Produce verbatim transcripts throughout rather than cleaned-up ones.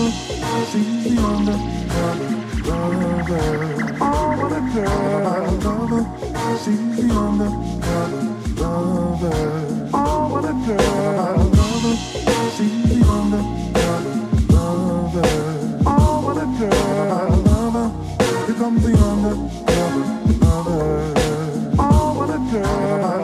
she's the undercover lover. Oh, what a girl, lover. She's the undercover lover. Oh, what a girl, lover. She's the undercover lover. Oh, what a girl, lover. Here comes the undercover lover. Oh, what a girl.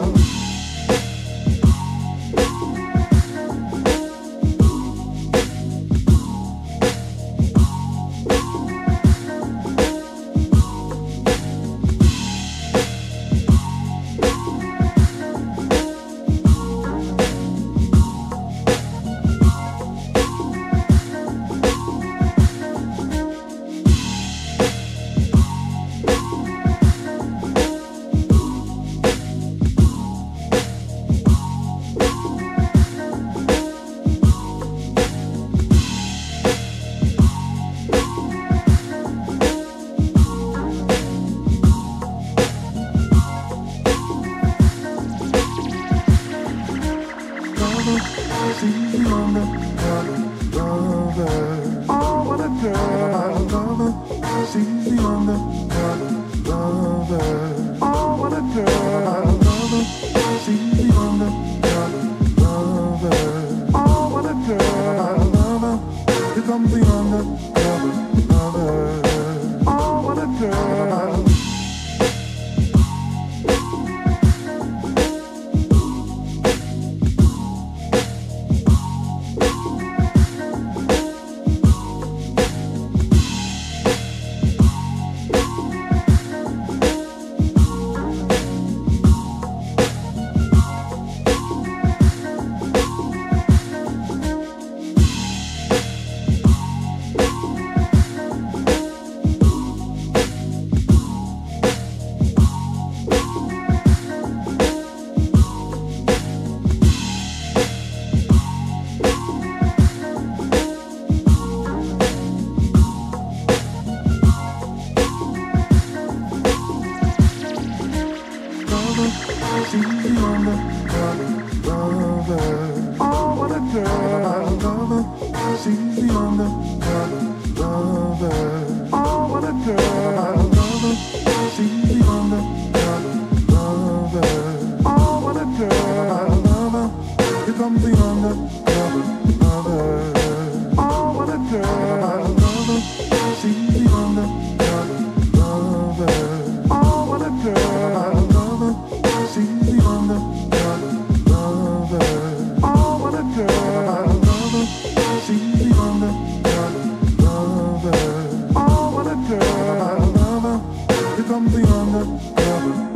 She's the undercover lover. Oh, what a girl, lover. She's the undercover lover. Oh, what a girl, lover. She's the undercover lover. Oh, what a girl, lover. Here comes the undercover lover. Oh, what a girl. She's the undercover lover. Oh, what a girl, lover. She's the undercover lover. Oh, what a girl, lover. She's the undercover lover. Oh, what a girl, lover. Here comes the undercover lover. Oh, what a girl, lover. She's the undercover lover. Oh, what a girl, lover. She's the undercover lover. Oh, what a girl, lover. She's the undercover lover. Oh, what a girl, lover. Here comes the undercover